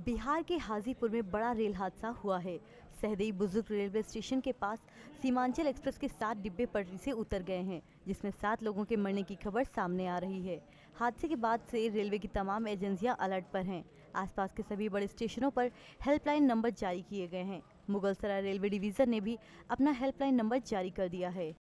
बिहार के हाजीपुर में बड़ा रेल हादसा हुआ है। सहदेई बुजुर्ग रेलवे स्टेशन के पास सीमांचल एक्सप्रेस के 7 डिब्बे पटरी से उतर गए हैं, जिसमें 7 लोगों के मरने की खबर सामने आ रही है। हादसे के बाद से रेलवे की तमाम एजेंसियां अलर्ट पर हैं। आसपास के सभी बड़े स्टेशनों पर हेल्पलाइन नंबर जारी किए गए हैं। मुगलसराय रेलवे डिवीजन ने भी अपना हेल्पलाइन नंबर जारी कर दिया है।